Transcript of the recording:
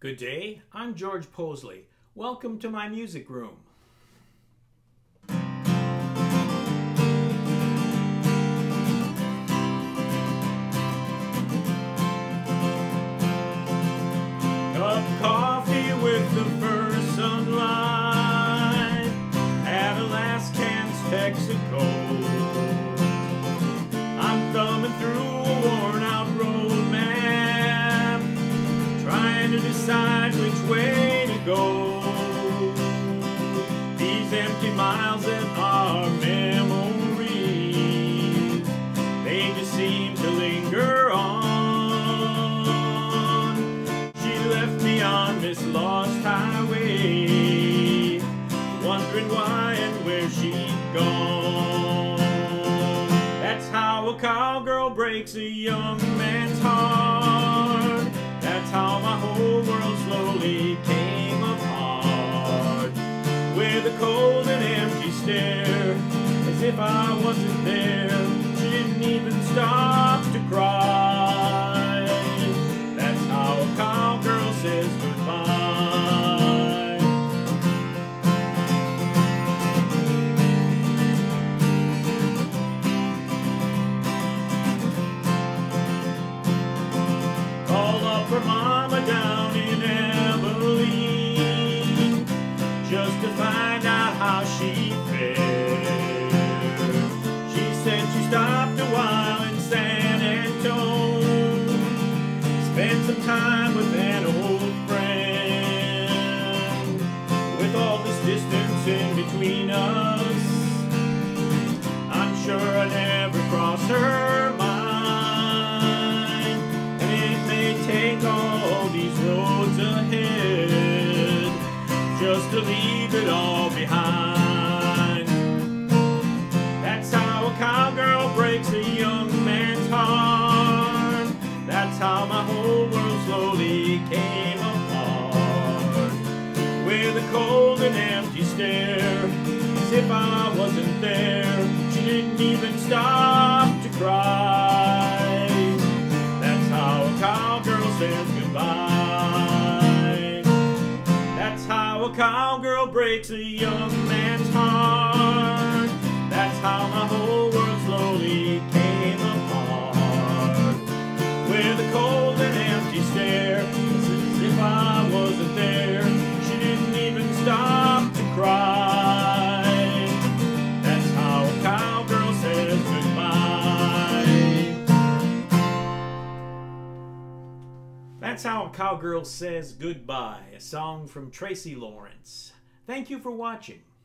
Good day, I'm George Possley. Welcome to my music room. Cup of coffee with the first sunlight at Alaskans, Texaco. I'm thumbing through a worn-out road map, trying to decide which way to go. These empty miles that are memories, they just seem to linger on. She left me on this lost highway, wondering why and where she'd gone. That's how a cowgirl breaks a young man's heart. That's how my whole world slowly came apart. With a cold and empty stare, as if I wasn't there. She didn't even stop to cry. That's how a cowgirl says goodbye. Call up her mama down in Abilene, just to find out how she fared. She said she stopped a while in San Antone, spent some time with an old friend. With all this distance in between us, I'm sure I never cross her mind. And it may take all these roads ahead just to leave it all behind. That's how a cowgirl breaks a young man's heart. That's how my whole world slowly came apart. With a cold and empty stare, as if I wasn't there. She didn't even stop to cry. That's how a cowgirl says goodbye. That's how a cowgirl breaks a young man's heart. That's how my whole world slowly came apart. With a cold and empty stare, as if I wasn't there. She didn't even stop to cry. That's how a cowgirl says goodbye. That's how a cowgirl says goodbye, a song from Tracy Lawrence. Thank you for watching.